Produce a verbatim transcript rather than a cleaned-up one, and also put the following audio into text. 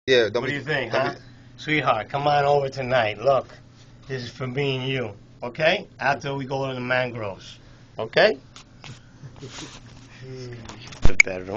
Yeah, don't What be, do you think, don't huh? be, Sweetheart, come on over tonight. Look, this is for me and you, okay? After we go to the mangroves, okay? The bedroom.